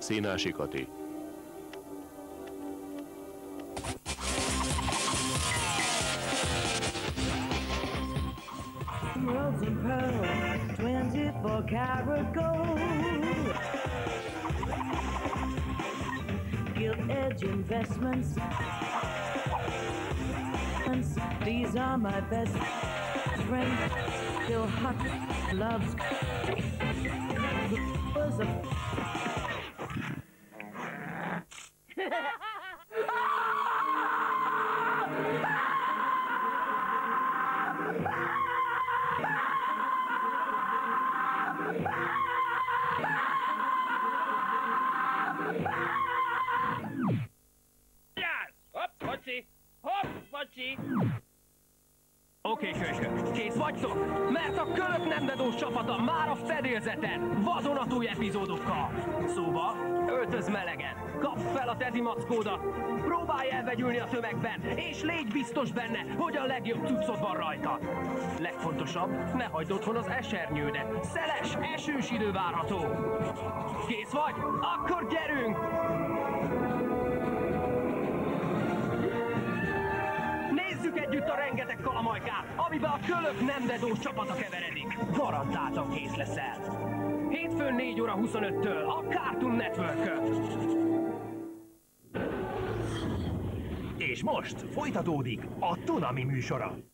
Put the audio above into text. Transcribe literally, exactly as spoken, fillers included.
Színási Kati. Rose and pearl, twenty-four karat gold. Gilt Edge Investments. These are my best friends. Still hot, loves was a Hopp, bocsi! Hopp, bocsi! Oké, okay, kölykök, kész vagytok? Mert a Kölök Nemdedós csapata már a fedélzeten, vadonatúj epizódokkal. Szóval, öltöz melegen, kapd fel a tezi mackódat, próbálj elvegyülni a tömegben, és légy biztos benne, hogy a legjobb cuccod van rajta. Legfontosabb, ne hagyd otthon az esernyődet, szeles, esős idő várható. Kész vagy? Akkor gyerünk! Nézzük együtt a rengeteg kalamajkát, amiben a Kölök Nemdedós csapata keveredik. Garantáltan kész leszel. Hétfőn négy óra huszonöttől a Cartoon Network-ön. És most folytatódik a Tonami műsora.